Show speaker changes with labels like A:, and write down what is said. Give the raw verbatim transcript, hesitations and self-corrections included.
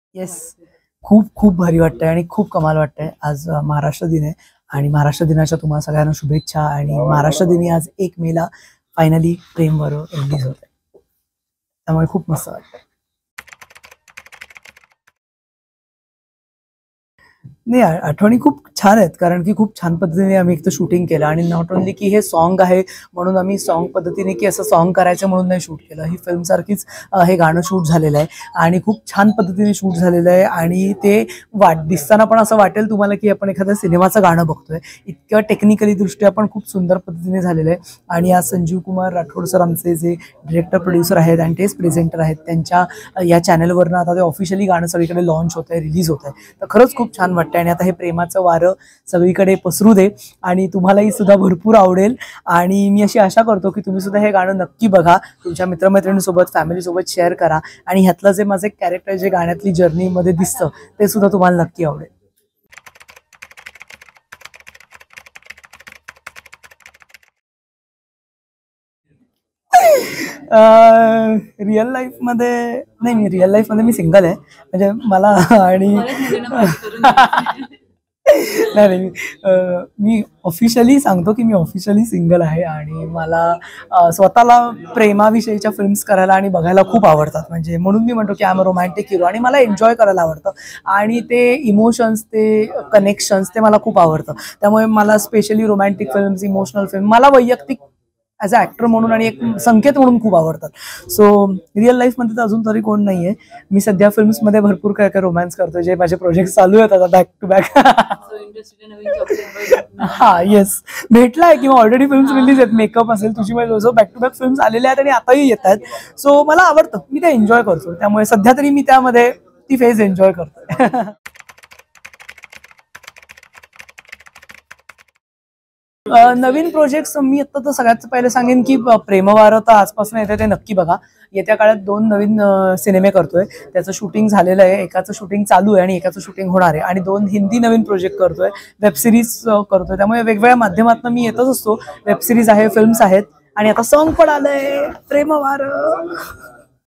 A: Yes. खूप खूप भारी वाटतंय आणि खूप कमाल वाटतंय. आज अ, महाराष्ट्र दिन आहे आणि महाराष्ट्र दिनाच्या तुम्हाला सगळ्यांना शुभेच्छा. आणि महाराष्ट्र दिनी आज एक मेला फायनली प्रेम बरो रिलीज होत आहे. त्यामुळे खूप मस्त वाटतंय. नाही, आ आठवणी खूप छान आहेत, कारण की खूप छान पद्धतीने आम्ही एक तर शूटिंग केलं आणि नॉट ओन्ली की हे सॉन्ग आहे म्हणून आम्ही सॉन्ग पद्धतीने की असं सॉन्ग करायचं म्हणून नाही शूट केलं. ही फिल्मसारखीच अ, हे गाणं शूट झालेलं आहे आणि खूप छान पद्धतीने शूट झालेलं आहे आणि ते वाट दिसताना पण असं वाटेल तुम्हाला की आपण एखाद्या सिनेमाचं गाणं बघतोय. इतकं टेक्निकली दृष्ट्या पण खूप सुंदर पद्धतीने झालेलं आहे. आणि आज संजीव कुमार राठोड सर आमचे जे डिरेक्टर प्रोड्युसर आहेत आणि तेच प्रेझेंटर आहेत, त्यांच्या अ, या चॅनलवरनं आता ते ऑफिशियली गाणं सगळीकडे लॉन्च होत आहे, रिलीज होत आहे. तर खरंच खूप छान वाटतं आणि आता हे प्रेमाचं वारं सगळीकडे पसरू दे आणि तुम्हालाही सुद्धा भरपूर आवडेल. आणि मी अशी आशा करतो की तुम्ही सुद्धा हे गाणं नक्की बघा, तुमच्या मित्रमैत्रिणींसोबत फॅमिलीसोबत शेअर करा आणि ह्यातलं जे माझं कॅरेक्टर जे गाण्यातली जर्नीमध्ये दिसतं ते सुद्धा तुम्हाला नक्की आवडेल. रिअल लाईफमध्ये नाही, मी रिअल लाईफमध्ये मी सिंगल आहे म्हणजे मला आणि नाही नाही, अ, मी ऑफिशियली सांगतो की मी ऑफिशियली सिंगल आहे आणि मला अ, स्वतःला प्रेमाविषयीच्या फिल्म्स करायला आणि बघायला खूप आवडतात. म्हणजे म्हणून मी म्हणतो की I am a romantic hero आणि मला एन्जॉय करायला आवडतं आणि ते इमोशन्स, ते कनेक्शन्स ते मला खूप आवडतं. त्यामुळे मला specially romantic films, emotional film मला वैयक्तिक ॲज अ ॲक्टर म्हणून आणि एक संकेत म्हणून खूप आवडतात. सो रिअल लाईफमध्ये तर अजून तरी कोण नाही आहे. मी सध्या फिल्म्समध्ये भरपूर काय काय रोमॅन्स करतो, जे माझे प्रोजेक्ट चालू आहेत आता बॅक टू बॅक. हां, येस. भेटलाय किंवा ऑलरेडी फिल्म्स रिलीज आहेत. मेकअप असेल, तुझी माझी जो बॅक टू बॅक फिल्म्स आलेल्या आहेत आणि आताही येत आहेत. सो मला आवडतं. मी ते एन्जॉय करतो. त्यामुळे सध्या तरी मी त्यामध्ये ती फेज एन्जॉय करतोय. अ, नवीन प्रोजेक्ट्स मी आता तर सगळ्यात पहिले सांगेन की प- प्रेमवारं तर आजपासून येते, ते नक्की बघा. येत्या काळात दोन नवीन अ, सिनेमे करतोय. त्याचं शूटिंग झालेलं आहे, एकाचं शूटिंग चालू आहे आणि एकाचं शूटिंग होणार आहे. आणि दोन हिंदी नवीन प्रोजेक्ट करतोय, वेब सिरीज करतोय. त्यामुळे वेगवेगळ्या माध्यमातून मी येतच असतो. वेब सिरीज आहे, फिल्म्स आहेत आणि आता सॉन्ग पण आलंय, प्रेमवारं.